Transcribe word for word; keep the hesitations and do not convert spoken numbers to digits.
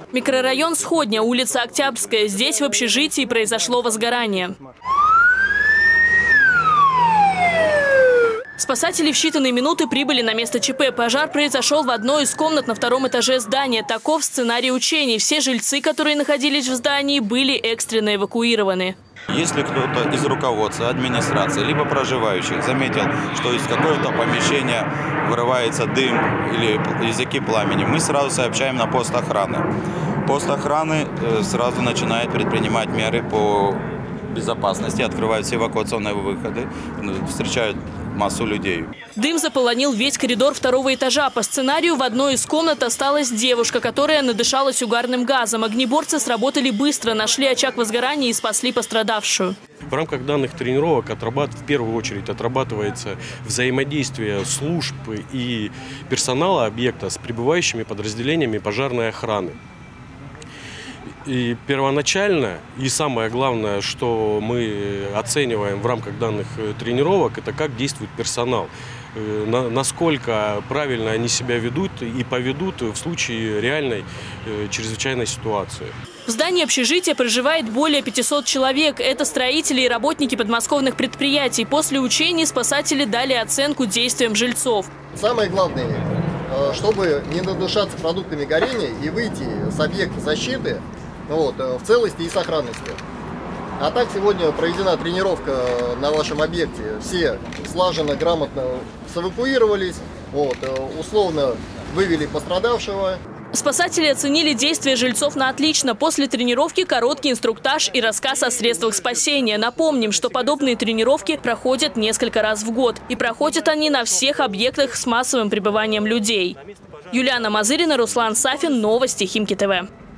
Микрорайон Сходня, улица Октябрьская. Здесь в общежитии произошло возгорание. Спасатели в считанные минуты прибыли на место ЧП. Пожар произошел в одной из комнат на втором этаже здания. Таков сценарий учений. Все жильцы, которые находились в здании, были экстренно эвакуированы. Если кто-то из руководства, администрации, либо проживающих заметил, что из какого-то помещения вырывается дым или языки пламени, мы сразу сообщаем на пост охраны. Пост охраны сразу начинает предпринимать меры по безопасности, открывают все эвакуационные выходы, встречают массу людей. Дым заполонил весь коридор второго этажа. По сценарию в одной из комнат осталась девушка, которая надышалась угарным газом. Огнеборцы сработали быстро, нашли очаг возгорания и спасли пострадавшую. В рамках данных тренировок отрабат... в первую очередь отрабатывается взаимодействие служб и персонала объекта с прибывающими подразделениями пожарной охраны. И первоначально, и самое главное, что мы оцениваем в рамках данных тренировок, это как действует персонал. Насколько правильно они себя ведут и поведут в случае реальной чрезвычайной ситуации. В здании общежития проживает более пятисот человек. Это строители и работники подмосковных предприятий. После учений спасатели дали оценку действиям жильцов. Самое главное, чтобы не надышаться продуктами горения и выйти с объекта защиты вот, в целости и сохранности. А так сегодня проведена тренировка на вашем объекте. Все слаженно, грамотно сэвакуировались, вот, условно вывели пострадавшего. Спасатели оценили действия жильцов на отлично. После тренировки короткий инструктаж и рассказ о средствах спасения. Напомним, что подобные тренировки проходят несколько раз в год. И проходят они на всех объектах с массовым пребыванием людей. Юлиана Мазырина, Руслан Сафин. Новости Химки ТВ.